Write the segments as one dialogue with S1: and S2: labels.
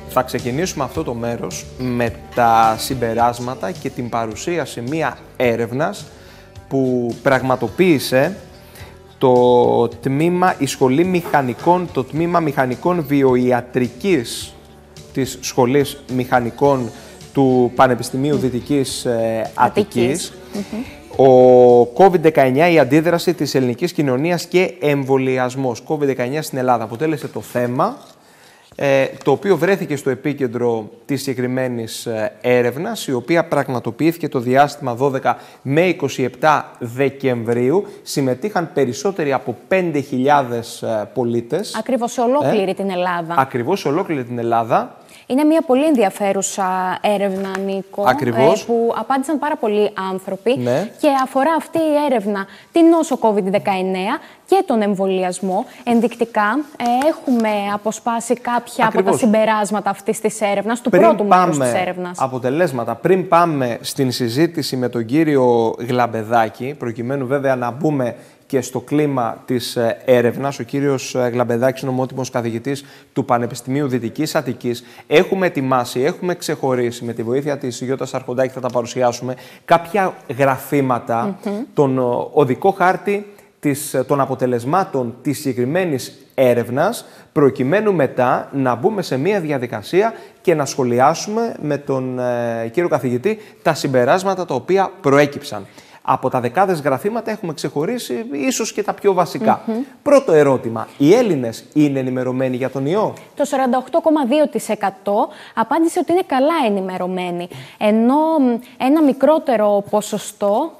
S1: Θα ξεκινήσουμε αυτό το μέρος με τα συμπεράσματα και την παρουσίαση μία έρευνας που πραγματοποίησε η Σχολή Μηχανικών, το Τμήμα Μηχανικών Βιοιατρικής της Σχολής Μηχανικών του Πανεπιστημίου Δυτικής Αττικής. Ο COVID-19, η αντίδραση της ελληνικής κοινωνίας και εμβολιασμός. COVID-19 στην Ελλάδα αποτέλεσε το θέμα, το οποίο βρέθηκε στο επίκεντρο της συγκεκριμένης έρευνας, η οποία πραγματοποιήθηκε το διάστημα 12 με 27 Δεκεμβρίου. Συμμετείχαν περισσότεροι από 5.000 πολίτες.
S2: Ακριβώς σε ολόκληρη την Ελλάδα.
S1: Ακριβώς σε ολόκληρη την Ελλάδα.
S2: Είναι μια πολύ ενδιαφέρουσα έρευνα, Νίκο, που απάντησαν πάρα πολλοί άνθρωποι,
S1: ναι.
S2: Και αφορά αυτή η έρευνα την νόσο COVID-19 και τον εμβολιασμό. Ενδεικτικά έχουμε αποσπάσει κάποια από τα συμπεράσματα αυτής της έρευνας, του πρώτου μέρους της έρευνας.
S1: Αποτελέσματα. Πριν πάμε στην συζήτηση με τον κύριο Γλαμπεδάκη, προκειμένου βέβαια να μπούμε και στο κλίμα της έρευνας, ο κύριος Γλαμπεδάκης είναι ομότιμος καθηγητής του Πανεπιστημίου Δυτικής Αττικής. Έχουμε ετοιμάσει, έχουμε ξεχωρίσει, με τη βοήθεια της Γιώτας Αρχοντάκη θα τα παρουσιάσουμε, κάποια γραφήματα, τον οδικό χάρτη των αποτελεσμάτων της συγκεκριμένης έρευνας, προκειμένου μετά να μπούμε σε μια διαδικασία και να σχολιάσουμε με τον κύριο καθηγητή τα συμπεράσματα τα οποία προέκυψαν. Από τα δεκάδες γραφήματα έχουμε ξεχωρίσει ίσως και τα πιο βασικά. Πρώτο ερώτημα, οι Έλληνες είναι ενημερωμένοι για τον ιό?
S2: Το 48,2% απάντησε ότι είναι καλά ενημερωμένοι, ενώ ένα μικρότερο ποσοστό,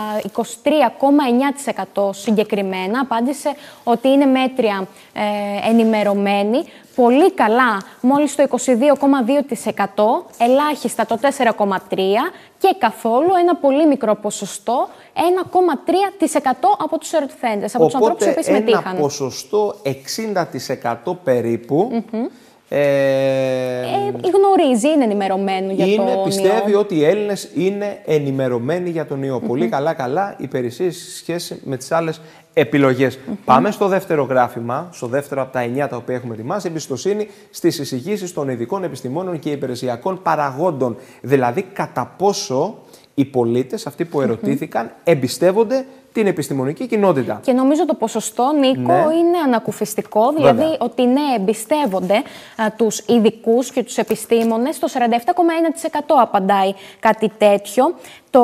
S2: 23,9% συγκεκριμένα, απάντησε ότι είναι μέτρια ενημερωμένοι. Πολύ καλά, μόλις το 22,2%, ελάχιστα το 4,3% και καθόλου ένα πολύ μικρό ποσοστό, 1,3% από τους ερωτηθέντες, από τους ανθρώπους που συμμετείχαν.
S1: Ένα ποσοστό 60% περίπου
S2: γνωρίζει, είναι ενημερωμένο για τον ιό.
S1: Πιστεύει ότι οι Έλληνες είναι ενημερωμένοι για τον ιό. Πολύ καλά υπηρεσίες σε σχέση με τις άλλες επιλογές. Πάμε στο δεύτερο γράφημα, στο δεύτερο από τα 9 τα οποία έχουμε ετοιμάσει, εμπιστοσύνη στις εισηγήσεις των ειδικών επιστημόνων και υπηρεσιακών παραγόντων. Δηλαδή, κατά πόσο οι πολίτες, αυτοί που ερωτήθηκαν, εμπιστεύονται την επιστημονική κοινότητα.
S2: Και νομίζω το ποσοστό, Νίκο, είναι ανακουφιστικό. Δηλαδή ότι εμπιστεύονται τους ειδικούς και τους επιστήμονες. Το 47,1% απαντάει κάτι τέτοιο. Το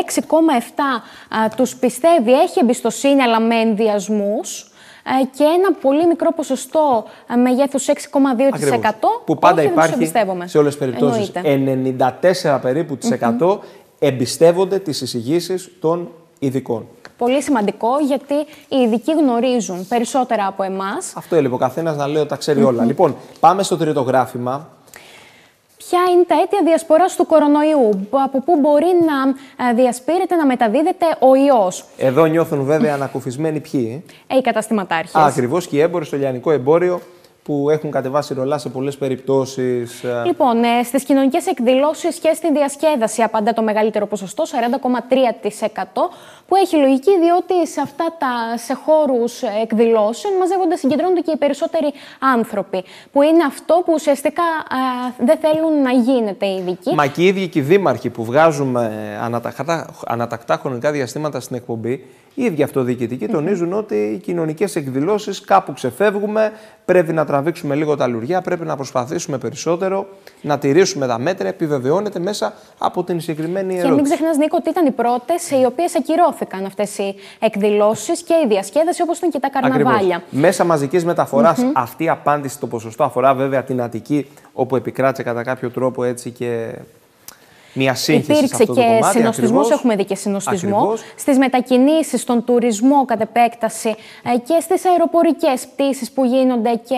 S2: 46,7% τους πιστεύει, έχει εμπιστοσύνη, αλλά με ενδιασμούς. Και ένα πολύ μικρό ποσοστό μεγέθους 6,2%
S1: που πάντα
S2: όχι,
S1: υπάρχει σε όλες τις περιπτώσεις. 94 περίπου % εμπιστεύονται τις εισηγήσεις των ειδικών.
S2: Πολύ σημαντικό, γιατί οι ειδικοί γνωρίζουν περισσότερα από εμάς.
S1: Αυτό έλειπε ο καθένας να λέει ότι τα ξέρει όλα. Λοιπόν, πάμε στο τρίτο γράφημα.
S2: Ποια είναι τα αίτια διασποράς του κορονοϊού, από πού μπορεί να διασπείρεται, να μεταδίδεται ο ιός?
S1: Εδώ νιώθουν βέβαια ανακουφισμένοι ποιοι?
S2: Οι καταστηματάρχες.
S1: Ακριβώς, και οι έμποροι στο λιανικό εμπόριο, που έχουν κατεβάσει ρολά σε πολλές περιπτώσεις.
S2: Λοιπόν, στις κοινωνικές εκδηλώσεις και στη διασκέδαση απαντά το μεγαλύτερο ποσοστό, 40,3%, που έχει λογική, διότι σε χώρους εκδηλώσεων μαζεύονται, συγκεντρώνονται και οι περισσότεροι άνθρωποι, που είναι αυτό που ουσιαστικά δεν θέλουν να γίνεται οι ειδικοί.
S1: Μα και οι ίδιοι και οι δήμαρχοι που βγάζουμε ανατακτά χρονικά διαστήματα στην εκπομπή, οι ίδιοι αυτοδιοικητικοί τονίζουν ότι οι κοινωνικές εκδηλώσεις κάπου ξεφεύγουμε, πρέπει να τραβήξουμε λίγο τα λουριά, πρέπει να προσπαθήσουμε περισσότερο, να τηρήσουμε τα μέτρα, επιβεβαιώνεται μέσα από την συγκεκριμένη ερώτηση.
S2: Και μην ξεχνάς, Νίκο, ότι ήταν οι πρώτες οι οποίες ακυρώθηκαν αυτές οι εκδηλώσεις και η διασκέδαση, όπως ήταν και τα καρναβάλια.
S1: Ακριβώς. Μέσα μαζικής μεταφοράς, αυτή η απάντηση, το ποσοστό αφορά βέβαια την Αττική, όπου επικράτησε κατά κάποιο τρόπο έτσι και μια σύγχυση.
S2: Υπήρξε και συνοστισμός, έχουμε δει και συνοστισμό. Στις μετακινήσεις, στον τουρισμό κατ' επέκταση και στις αεροπορικές πτήσεις που γίνονται και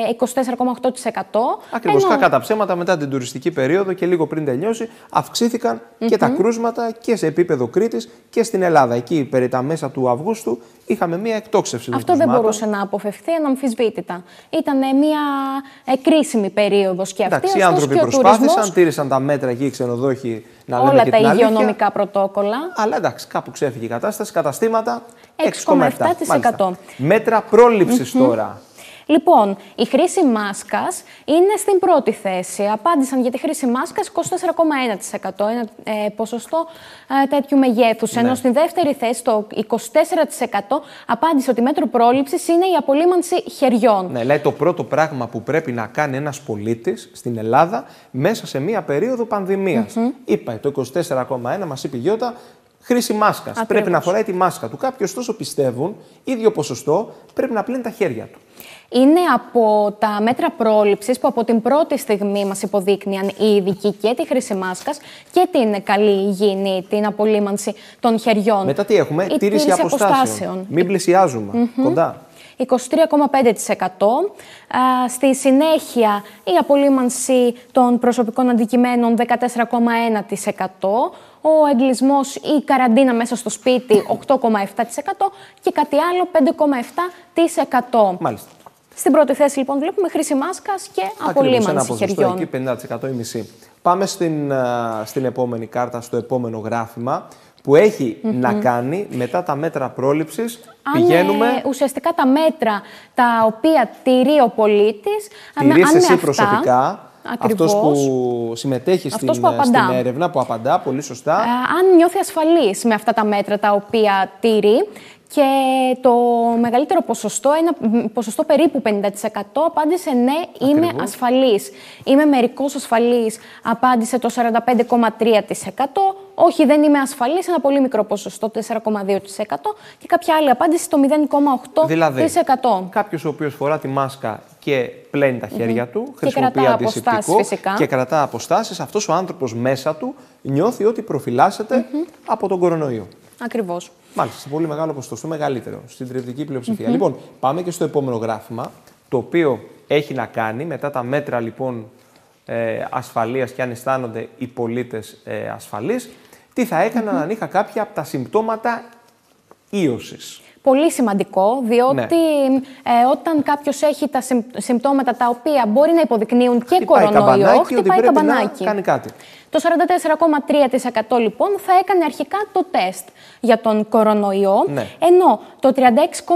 S2: 24,8%.
S1: Ακριβώς. Κατά ψέματα, μετά την τουριστική περίοδο και λίγο πριν τελειώσει, αυξήθηκαν και τα κρούσματα και σε επίπεδο Κρήτης και στην Ελλάδα. Εκεί περί τα μέσα του Αυγούστου είχαμε μια εκτόξευση.
S2: Αυτό δεν μπορούσε να αποφευθεί αναμφισβήτητα. Ήταν μια κρίσιμη περίοδος και αυτή.
S1: Εντάξει, οι άνθρωποι προσπάθησαν, τήρησαν τα μέτρα εκεί οι ξενοδόχοι, να λέμε
S2: όλα
S1: και
S2: τα
S1: την
S2: υγειονομικά πρωτόκολλα.
S1: Αλλά εντάξει, κάπου ξέφυγε η κατάσταση. Καταστήματα
S2: 6,7%.
S1: Μέτρα πρόληψης τώρα.
S2: Λοιπόν, η χρήση μάσκας είναι στην πρώτη θέση. Απάντησαν για τη χρήση μάσκας 24,1%, ένα ποσοστό τέτοιου μεγέθους. Ενώ στην δεύτερη θέση, το 24% απάντησε ότι μέτρο πρόληψης είναι η απολύμανση χεριών.
S1: Ναι, λέει το πρώτο πράγμα που πρέπει να κάνει ένας πολίτης στην Ελλάδα μέσα σε μία περίοδο πανδημίας. Είπα, το 24,1% μας είπε η Γιώτα, χρήση μάσκας.
S2: Ακριβώς.
S1: Πρέπει να φοράει τη μάσκα του. Κάποιοι ωστόσο πιστεύουν, ίδιο ποσοστό, πρέπει να πλύνει τα χέρια του.
S2: Είναι από τα μέτρα πρόληψης που από την πρώτη στιγμή μας υποδείκνυαν οι ειδικοί και τη χρήση μάσκας και την καλή υγιεινή, την απολύμανση των χεριών.
S1: Μετά τι έχουμε,
S2: η
S1: τήρηση αποστάσεων. Μην πλησιάζουμε κοντά.
S2: 23,5%. Στη συνέχεια η απολύμανση των προσωπικών αντικειμένων 14,1%. Ο εγκλισμός ή η καραντίνα μέσα στο σπίτι 8,7% και κάτι άλλο 5,7%.
S1: Μάλιστα.
S2: Στην πρώτη θέση λοιπόν βλέπουμε χρήση μάσκας και απολύμανση χεριών.
S1: Εκεί 50% ή μισή. Πάμε στην επόμενη κάρτα, στο επόμενο γράφημα που έχει να κάνει μετά τα μέτρα πρόληψης. Πηγαίνουμε.
S2: Ουσιαστικά τα μέτρα τα οποία τηρεί ο πολίτης.
S1: Τηρείς εσύ προσωπικά. Αυτός που συμμετέχει στην έρευνα, που απαντά πολύ σωστά.
S2: Αν νιώθει ασφαλής με αυτά τα μέτρα τα οποία τηρεί. Και το μεγαλύτερο ποσοστό, ένα ποσοστό περίπου 50%, απάντησε ναι, είμαι ασφαλής. Είμαι μερικώς ασφαλής, απάντησε το 45,3%. Όχι, δεν είμαι ασφαλής, ένα πολύ μικρό ποσοστό, 4,2%. Και κάποια άλλη απάντηση, το 0,8%.
S1: Δηλαδή, κάποιος ο οποίος φορά τη μάσκα και πλένει τα χέρια του, χρησιμοποιεί αντισηπτικό και κρατά αποστάσεις, αυτός ο άνθρωπος μέσα του νιώθει ότι προφυλάσσεται από τον κορονοϊό.
S2: Ακριβώς.
S1: Μάλιστα, σε πολύ μεγάλο ποσοστό, μεγαλύτερο, στην συντριπτική πλειοψηφία. Λοιπόν, πάμε και στο επόμενο γράφημα, το οποίο έχει να κάνει μετά τα μέτρα λοιπόν ασφαλείας και αν αισθάνονται οι πολίτες ασφαλείς, τι θα έκαναν αν είχα κάποια από τα συμπτώματα ίωσης.
S2: Πολύ σημαντικό, διότι όταν κάποιος έχει τα συμπτώματα τα οποία μπορεί να υποδεικνύουν και κορονοϊό, χτυπάει καμπανάκι.
S1: Κάνει κάτι.
S2: Το 44,3% λοιπόν θα έκανε αρχικά το τεστ για τον κορονοϊό, ενώ το 36,2%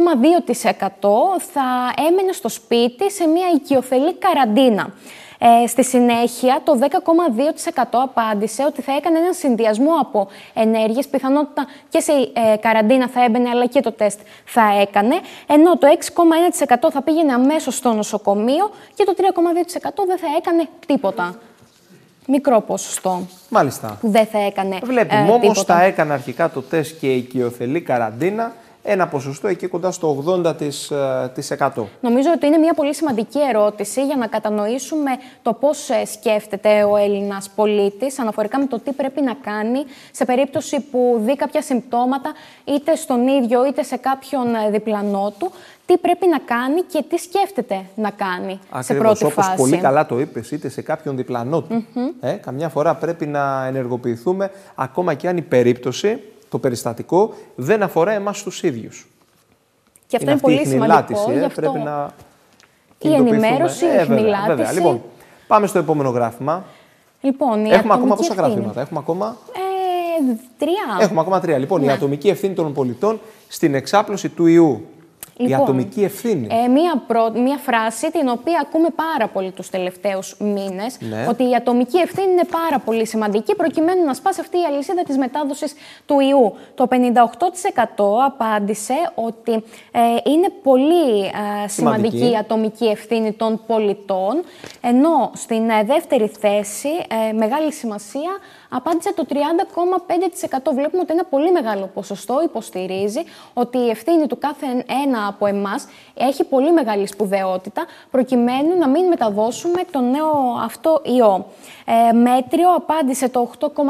S2: θα έμενε στο σπίτι σε μια οικειοθελή καραντίνα. Στη συνέχεια, το 10,2% απάντησε ότι θα έκανε έναν συνδυασμό από ενέργειες, πιθανότητα και σε καραντίνα θα έμπαινε, αλλά και το τεστ θα έκανε, ενώ το 6,1% θα πήγαινε αμέσως στο νοσοκομείο και το 3,2% δεν θα έκανε τίποτα. Μικρό ποσοστό.
S1: Μάλιστα.
S2: Που δεν θα έκανε.
S1: Βλέπουμε όμως θα έκανε αρχικά το τεστ και η οικειοθελή καραντίνα. Ένα ποσοστό εκεί κοντά στο 80%.
S2: Νομίζω ότι είναι μια πολύ σημαντική ερώτηση για να κατανοήσουμε το πώς σκέφτεται ο Έλληνας πολίτης αναφορικά με το τι πρέπει να κάνει σε περίπτωση που δει κάποια συμπτώματα είτε στον ίδιο είτε σε κάποιον διπλανό του. Τι πρέπει να κάνει και τι σκέφτεται να κάνει σε πρώτη φάση.
S1: Όπως πολύ καλά το είπες, είτε σε κάποιον διπλανό του. Καμιά φορά πρέπει να ενεργοποιηθούμε ακόμα και αν η περίπτωση, το περιστατικό, δεν αφορά εμάς τους ίδιους.
S2: Και αυτό είναι πολύ σημαντικό.
S1: Πρέπει να
S2: η ενημέρωση, η χνηλάτιση.
S1: Βέβαια. Λοιπόν, πάμε στο επόμενο γράφημα.
S2: Λοιπόν,
S1: έχουμε ακόμα πόσα γραφήματα? Έχουμε ακόμα
S2: 3.
S1: Έχουμε ακόμα 3. Λοιπόν, η ατομική ευθύνη των πολιτών στην εξάπλωση του ιού. Λοιπόν, η ατομική ευθύνη.
S2: Μία φράση την οποία ακούμε πάρα πολύ τους τελευταίους μήνες, ότι η ατομική ευθύνη είναι πάρα πολύ σημαντική προκειμένου να σπάσει αυτή η αλυσίδα της μετάδοσης του ιού. Το 58% απάντησε ότι είναι πολύ σημαντική η ατομική ευθύνη των πολιτών, ενώ στην δεύτερη θέση, μεγάλη σημασία, απάντησε το 30,5%. Βλέπουμε ότι ένα πολύ μεγάλο ποσοστό υποστηρίζει ότι η ευθύνη του κάθε ένα από εμάς έχει πολύ μεγάλη σπουδαιότητα προκειμένου να μην μεταδώσουμε τον νέο αυτό ιό. Μέτριο απάντησε το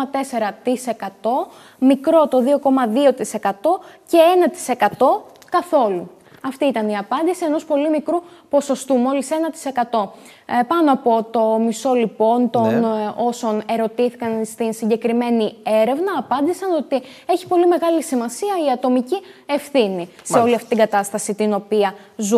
S2: 8,4%, μικρό το 2,2% και 1% καθόλου. Αυτή ήταν η απάντηση ενός πολύ μικρού ποσοστού, μόλις 1%. Πάνω από το μισό λοιπόν των όσων ερωτήθηκαν στην συγκεκριμένη έρευνα απάντησαν ότι έχει πολύ μεγάλη σημασία η ατομική ευθύνη σε όλη αυτή την κατάσταση την οποία ζούμε.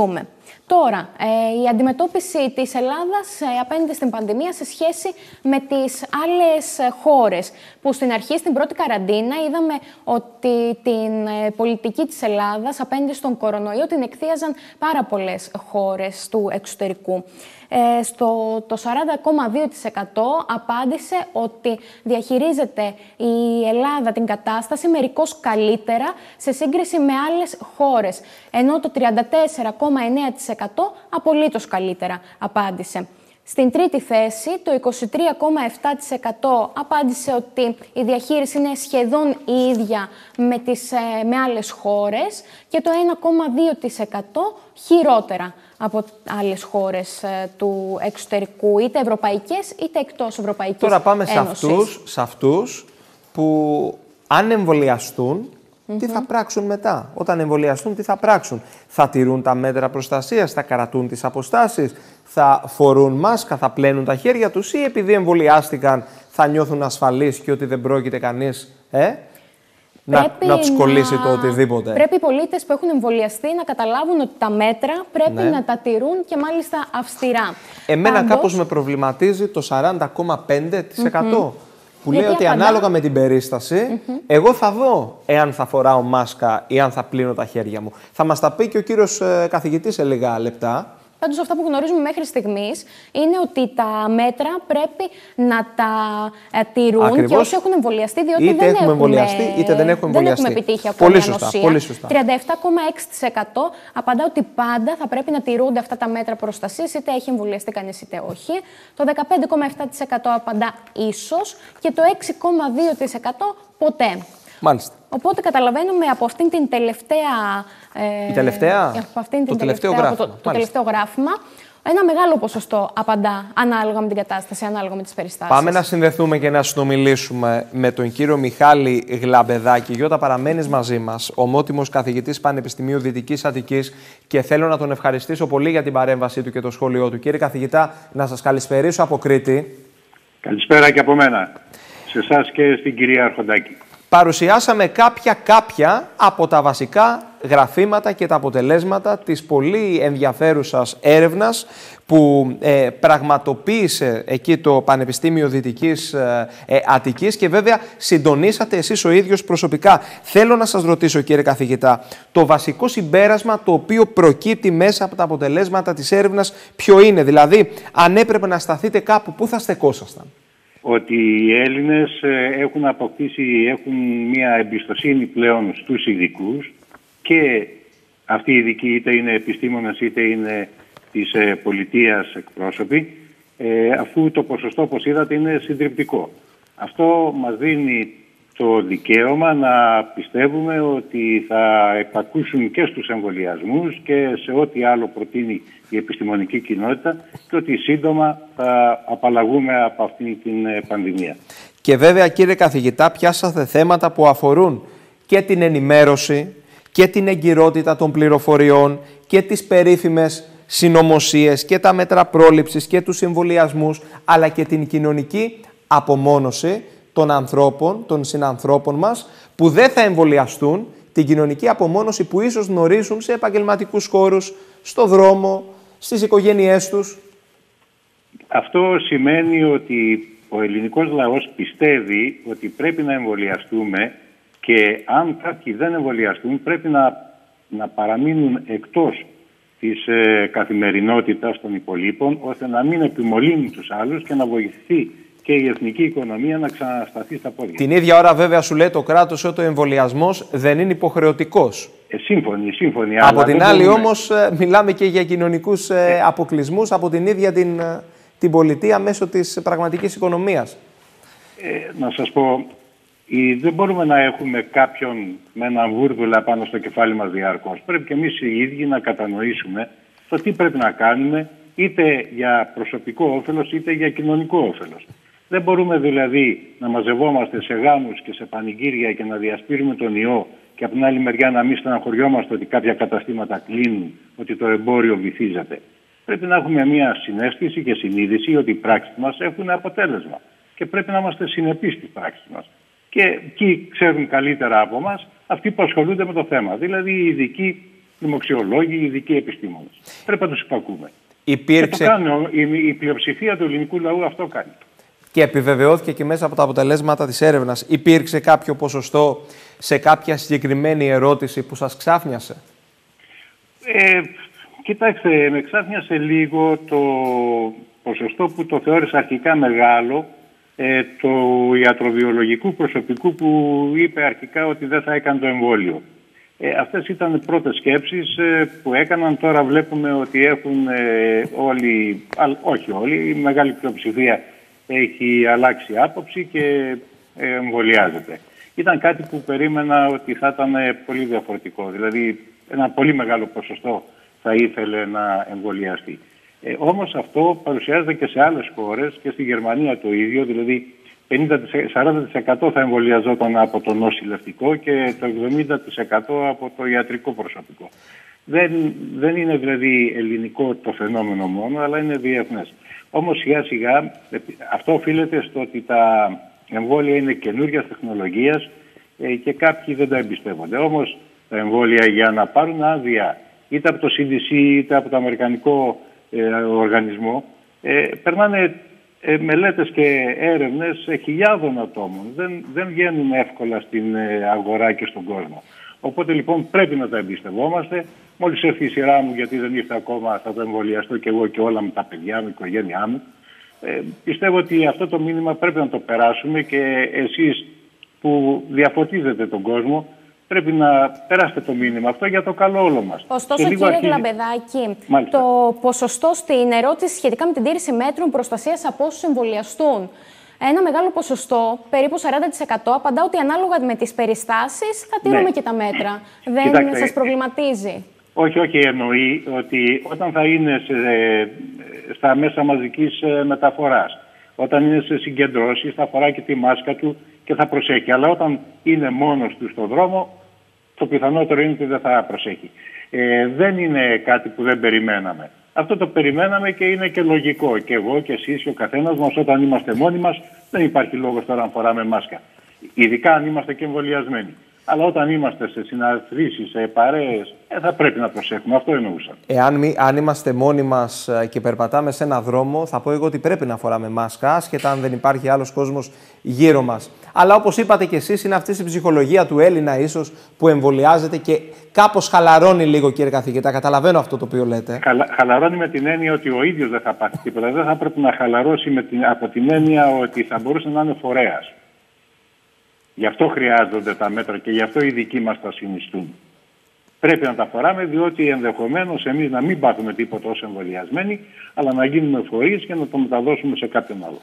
S2: Τώρα, η αντιμετώπιση της Ελλάδας απέναντι στην πανδημία σε σχέση με τις άλλες χώρες, που στην αρχή, στην πρώτη καραντίνα, είδαμε ότι την πολιτική της Ελλάδας απέναντι στον κορονοϊό την εκθίαζαν πάρα πολλές χώρες του εξωτερικού. Το 40,2% απάντησε ότι διαχειρίζεται η Ελλάδα την κατάσταση μερικώς καλύτερα σε σύγκριση με άλλες χώρες, ενώ το 34,9% απολύτως καλύτερα απάντησε. Στην τρίτη θέση, το 23,7% απάντησε ότι η διαχείριση είναι σχεδόν η ίδια με άλλες χώρες και το 1,2% χειρότερα από άλλες χώρες του εξωτερικού, είτε ευρωπαϊκές είτε εκτός Ευρωπαϊκής Ένωσης.
S1: Τώρα πάμε σε αυτούς που αν εμβολιαστούν, τι θα πράξουν μετά? Όταν εμβολιαστούν, τι θα πράξουν? Θα τηρούν τα μέτρα προστασίας, θα κρατούν τις αποστάσεις, θα φορούν μάσκα, θα πλένουν τα χέρια τους, ή επειδή εμβολιάστηκαν θα νιώθουν ασφαλείς και ότι δεν πρόκειται κανείς να τους κολλήσει το οτιδήποτε?
S2: Πρέπει οι πολίτες που έχουν εμβολιαστεί να καταλάβουν ότι τα μέτρα πρέπει να τα τηρούν και μάλιστα αυστηρά.
S1: Εμένα κάπως με προβληματίζει το 40,5%. Που λέει ότι ανάλογα με την περίσταση, εγώ θα δω εάν θα φοράω μάσκα ή αν θα πλύνω τα χέρια μου. Θα μας τα πει και ο κύριος καθηγητής σε λίγα λεπτά.
S2: Πάντως, αυτά που γνωρίζουμε μέχρι στιγμής είναι ότι τα μέτρα πρέπει να τα τηρούν. Ακριβώς. Και όσοι έχουν εμβολιαστεί, διότι
S1: είτε δεν έχουμε εμβολιαστεί, είτε δεν έχουμε εμβολιαστεί.
S2: Δεν έχουμε επιτύχει ακόμα
S1: πολύ σωστά, πολύ σωστά.
S2: 37,6% απαντά ότι πάντα θα πρέπει να τηρούνται αυτά τα μέτρα προστασίας, είτε έχει εμβολιαστεί κανείς είτε όχι. Το 15,7% απαντά ίσως και το 6,2% ποτέ.
S1: Μάλιστα.
S2: Οπότε καταλαβαίνουμε από αυτήν την τελευταία.
S1: Το τελευταίο γράφημα.
S2: Ένα μεγάλο ποσοστό απαντά ανάλογα με την κατάσταση, ανάλογα με τις περιστάσεις.
S1: Πάμε να συνδεθούμε και να συνομιλήσουμε με τον κύριο Μιχάλη Γλαμπεδάκη. Γιώτα, παραμένεις μαζί μας, ομότιμος καθηγητής Πανεπιστημίου Δυτικής Αττικής, και θέλω να τον ευχαριστήσω πολύ για την παρέμβασή του και το σχόλιο του. Κύριε καθηγητά, να σας καλησπερίσω από Κρήτη.
S3: Καλησπέρα και από μένα, σε εσάς και στην κυρία Αρχοντάκη.
S1: Παρουσιάσαμε κάποια από τα βασικά γραφήματα και τα αποτελέσματα της πολύ ενδιαφέρουσας έρευνας που πραγματοποίησε εκεί το Πανεπιστήμιο Δυτικής Αττικής, και βέβαια συντονίσατε εσείς ο ίδιος προσωπικά. Θέλω να σας ρωτήσω, κύριε καθηγητά, το βασικό συμπέρασμα το οποίο προκύπτει μέσα από τα αποτελέσματα της έρευνας ποιο είναι? Δηλαδή, αν έπρεπε να σταθείτε κάπου, πού θα στεκόσασταν?
S3: Ότι οι Έλληνες έχουν μια εμπιστοσύνη πλέον στους ειδικούς, και αυτοί οι ειδικοί είτε είναι επιστήμονες είτε είναι της πολιτείας εκπρόσωποι, αφού το ποσοστό, όπως είδατε, είναι συντριπτικό. Αυτό μας δίνει το δικαίωμα να πιστεύουμε ότι θα επακούσουν και στους εμβολιασμούς και σε ό,τι άλλο προτείνει η επιστημονική κοινότητα, και ότι σύντομα θα απαλλαγούμε από αυτήν την πανδημία.
S1: Και βέβαια, κύριε καθηγητά, πιάσατε θέματα που αφορούν και την ενημέρωση και την εγκυρότητα των πληροφοριών και τις περίφημες συνωμοσίες και τα μέτρα πρόληψης και τους εμβολιασμούς, αλλά και την κοινωνική απομόνωση των ανθρώπων, των συνανθρώπων μας που δεν θα εμβολιαστούν, την κοινωνική απομόνωση που ίσως γνωρίζουν σε επαγγελματικούς χώρους, στο δρόμο, στις οικογένειές τους.
S3: Αυτό σημαίνει ότι ο ελληνικός λαός πιστεύει ότι πρέπει να εμβολιαστούμε, και αν κάποιοι δεν εμβολιαστούν πρέπει να παραμείνουν εκτός της καθημερινότητας των υπολείπων, ώστε να μην επιμολύνουν τους άλλους και να βοηθηθεί και η εθνική οικονομία να ξανασταθεί στα πόδια.
S1: Την ίδια ώρα βέβαια σου λέει το κράτος ότι ο εμβολιασμός δεν είναι υποχρεωτικός.
S3: Σύμφωνοι.
S1: Από την άλλη όμως μιλάμε και για κοινωνικούς αποκλεισμούς από την ίδια την πολιτεία μέσω της πραγματικής οικονομίας.
S3: Να σας πω, δεν μπορούμε να έχουμε κάποιον με ένα βούρδουλα πάνω στο κεφάλι μας διαρκώς. Πρέπει και εμείς οι ίδιοι να κατανοήσουμε το τι πρέπει να κάνουμε, είτε για προσωπικό όφελος είτε για κοινωνικό όφελος. Δεν μπορούμε δηλαδή να μαζευόμαστε σε γάμους και σε πανηγύρια και να διασπείρουμε τον ιό, και από την άλλη μεριά να μην στεναχωριόμαστε ότι κάποια καταστήματα κλείνουν, ότι το εμπόριο βυθίζεται. Πρέπει να έχουμε μια συναίσθηση και συνείδηση ότι οι πράξεις μας έχουν αποτέλεσμα και πρέπει να είμαστε συνεπείς στις πράξεις μας. Και ποιοι ξέρουν καλύτερα από μας? Αυτοί που ασχολούνται με το θέμα, δηλαδή οι ειδικοί δημοξιολόγοι, ειδικοί επιστήμονες. Πρέπει να τους υπακούμε.
S1: Υπήρξε...
S3: Και το κάνει, η πλειοψηφία του ελληνικού λαού αυτό κάνει.
S1: Και επιβεβαιώθηκε και μέσα από τα αποτελέσματα της έρευνας. Υπήρξε κάποιο ποσοστό σε κάποια συγκεκριμένη ερώτηση που σας ξάφνιασε?
S3: Κοιτάξτε, με ξάφνιασε λίγο το ποσοστό που το θεώρησα αρχικά μεγάλο, του ιατροβιολογικού προσωπικού που είπε αρχικά ότι δεν θα έκανε το εμβόλιο. Αυτές ήταν πρώτες σκέψεις που έκαναν. Τώρα βλέπουμε ότι έχουν όλοι, όχι όλοι, η μεγάλη πλειοψηφία έχει αλλάξει άποψη και εμβολιάζεται. Ήταν κάτι που περίμενα ότι θα ήταν πολύ διαφορετικό. Δηλαδή ένα πολύ μεγάλο ποσοστό θα ήθελε να εμβολιαστεί. Όμως αυτό παρουσιάζεται και σε άλλες χώρες και στη Γερμανία το ίδιο. Δηλαδή 40% θα εμβολιαζόταν από το νοσηλευτικό και το 70% από το ιατρικό προσωπικό. Δεν είναι δηλαδή ελληνικό το φαινόμενο μόνο, αλλά είναι διεθνές. Όμως σιγά σιγά αυτό οφείλεται στο ότι τα εμβόλια είναι καινούργιας τεχνολογίας και κάποιοι δεν τα εμπιστεύονται. Όμως τα εμβόλια για να πάρουν άδεια είτε από το CDC είτε από το Αμερικανικό οργανισμό περνάνε μελέτες και έρευνες χιλιάδων ατόμων. Δεν βγαίνουν εύκολα στην αγορά και στον κόσμο. Οπότε λοιπόν πρέπει να τα εμπιστευόμαστε. Μόλις έρθει η σειρά μου, γιατί δεν ήρθε ακόμα, θα το εμβολιαστώ και εγώ και όλα με τα παιδιά μου, η οικογένειά μου. Πιστεύω ότι αυτό το μήνυμα πρέπει να το περάσουμε και εσείς που διαφωτίζετε τον κόσμο πρέπει να περάσετε το μήνυμα αυτό για το καλό όλο μας.
S2: Ωστόσο, κύριε Γλαμπεδάκη, το ποσοστό στην ερώτηση σχετικά με την τήρηση μέτρων προστασίας από όσους εμβολιαστούν, ένα μεγάλο ποσοστό, περίπου 40%, απαντά ότι ανάλογα με τις περιστάσεις θα τηρούμε και τα μέτρα. Δεν σας προβληματίζει?
S3: Όχι, εννοεί ότι όταν θα είναι στα μέσα μαζικής μεταφοράς, όταν είναι σε συγκεντρώσεις, θα φοράει και τη μάσκα του και θα προσέχει. Αλλά όταν είναι μόνος του στον δρόμο, το πιθανότερο είναι ότι δεν θα προσέχει. Δεν είναι κάτι που δεν περιμέναμε. Αυτό το περιμέναμε και είναι και λογικό. Και εγώ και εσείς και ο καθένας μας, όταν είμαστε μόνοι μας, δεν υπάρχει λόγος τώρα να φοράμε μάσκα. Ειδικά αν είμαστε και εμβολιασμένοι. Αλλά όταν είμαστε σε συναντήσεις, σε παρέες, θα πρέπει να προσέχουμε. Αυτό εννοούσα.
S1: Αν είμαστε μόνοι μας και περπατάμε σε ένα δρόμο, θα πω εγώ ότι πρέπει να φοράμε μάσκα, άσχετα αν δεν υπάρχει άλλος κόσμος γύρω μας. Αλλά όπως είπατε και εσείς, είναι αυτή η ψυχολογία του Έλληνα ίσως που εμβολιάζεται και κάπως χαλαρώνει λίγο, κύριε καθηγητά. Καταλαβαίνω αυτό το οποίο λέτε.
S3: Χαλαρώνει με την έννοια ότι ο ίδιος δεν θα πάθει τίποτα. Δεν θα πρέπει να χαλαρώσει από την έννοια ότι θα μπορούσε να είναι φορέας. Γι' αυτό χρειάζονται τα μέτρα και γι' αυτό οι δικοί μας τα συνιστούν. Πρέπει να τα φοράμε, διότι ενδεχομένως εμείς να μην πάθουμε τίποτα ως εμβολιασμένοι, αλλά να γίνουμε φορείς και να το μεταδώσουμε σε κάποιον άλλο.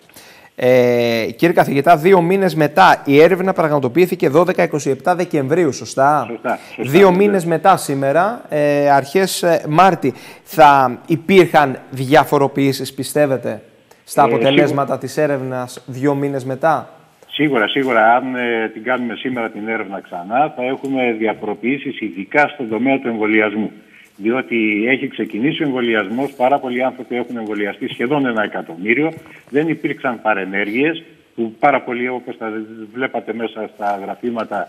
S1: Κύριε καθηγητά, 2 μήνες μετά η έρευνα πραγματοποιήθηκε 12-27 Δεκεμβρίου, σωστά?
S3: Σωστά.
S1: 2 μήνες μετά σήμερα, αρχές Μάρτη, θα υπήρχαν διαφοροποιήσεις, πιστεύετε, στα αποτελέσματα της έρευνας 2 μήνες μετά?
S3: Σίγουρα. Αν την κάνουμε σήμερα την έρευνα ξανά, θα έχουμε διαφοροποιήσεις ειδικά στον τομέα του εμβολιασμού. Διότι έχει ξεκινήσει ο εμβολιασμός, πάρα πολλοί άνθρωποι έχουν εμβολιαστεί, σχεδόν 1 εκατομμύριο. Δεν υπήρξαν παρενέργειες, που πάρα πολλοί, όπως τα βλέπατε μέσα στα γραφήματα,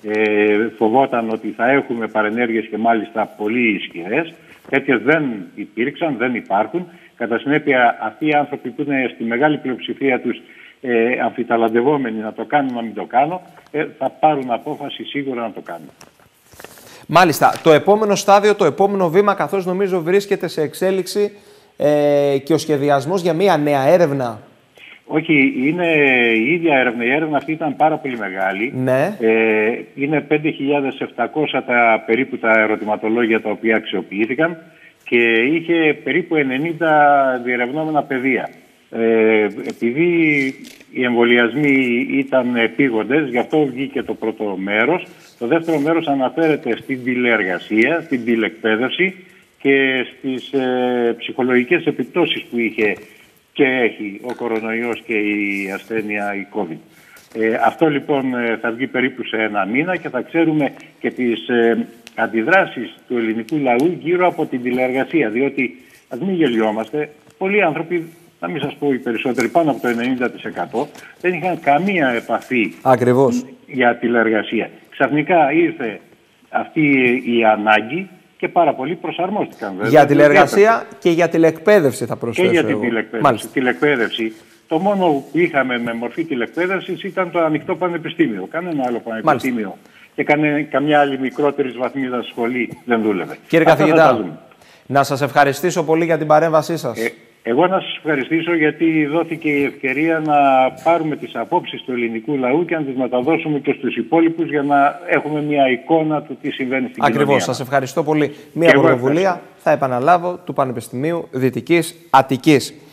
S3: φοβόταν ότι θα έχουμε παρενέργειες και μάλιστα πολύ ισχυρές. Τέτοιες δεν υπήρξαν, δεν υπάρχουν. Κατά συνέπεια, αυτοί οι άνθρωποι που είναι στη μεγάλη πλειοψηφία τους αμφιταλαντευόμενοι να το κάνουν, να μην το κάνω, θα πάρουν απόφαση σίγουρα να το κάνουν.
S1: Μάλιστα. Το επόμενο στάδιο, το επόμενο βήμα, καθώς νομίζω βρίσκεται σε εξέλιξη και ο σχεδιασμός για μια νέα έρευνα.
S3: Όχι, είναι η ίδια έρευνα. Η έρευνα αυτή ήταν πάρα πολύ μεγάλη.
S1: Ναι.
S3: Είναι 5.700 περίπου τα ερωτηματολόγια τα οποία αξιοποιήθηκαν και είχε περίπου 90 διερευνόμενα πεδία. Επειδή οι εμβολιασμοί ήταν επίγοντες, γι' αυτό βγήκε το πρώτο μέρος. Το δεύτερο μέρος αναφέρεται στην τηλεεργασία, στην τηλεκπαίδευση και στις ψυχολογικές επιπτώσεις που είχε και έχει ο κορονοϊός και η ασθένεια η COVID. Αυτό λοιπόν θα βγει περίπου σε 1 μήνα και θα ξέρουμε και τις αντιδράσεις του ελληνικού λαού γύρω από την τηλεεργασία. Διότι, ας μην γελιόμαστε, πολλοί άνθρωποι, να μην σας πω οι περισσότεροι, πάνω από το 90% δεν είχαν καμία επαφή για τηλεεργασία. Ξαφνικά ήρθε αυτή η ανάγκη και πάρα πολλοί προσαρμόστηκαν. Βέβαια.
S1: Για τηλεργασία και για τηλεκπαίδευση θα προσθέσω.
S3: Και για την τηλεκπαίδευση. Τηλεκπαίδευση. Το μόνο που είχαμε με μορφή τηλεκπαίδευση ήταν το ανοιχτό πανεπιστήμιο. Κανένα άλλο πανεπιστήμιο. Μάλιστα. Και καμιά άλλη μικρότερη βαθμίδα σχολή δεν δούλευε.
S1: Κύριε καθηγητά, να σας ευχαριστήσω πολύ για την παρέμβασή σας.
S3: Εγώ να σας ευχαριστήσω γιατί δόθηκε η ευκαιρία να πάρουμε τις απόψεις του ελληνικού λαού και να τις μεταδώσουμε και στους υπόλοιπους για να έχουμε μια εικόνα του τι συμβαίνει στην κοινωνία.
S1: Ακριβώς. Σας ευχαριστώ πολύ. Μια πρωτοβουλία, θα επαναλάβω, του Πανεπιστημίου Δυτικής Αττικής.